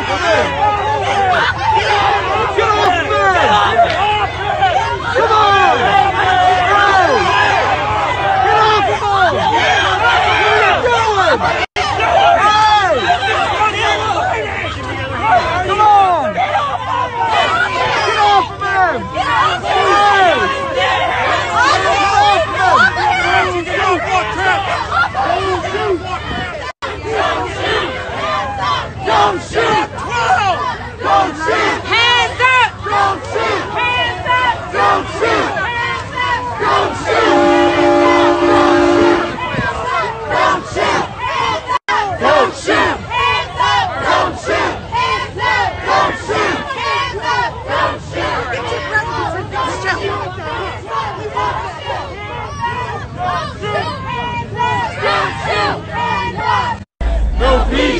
Don't shoot! Don't shoot! Hands up! Don't shoot! Hands up! Don't shoot! Hands up! Don't shoot! Don't shoot! Don't shoot! Hands up! Don't shoot! Hands up! Don't shoot! Hands up! Don't shoot! Get your breath and don't shoot! Don't shoot! Hands up! Don't shoot! Hands up! No peace!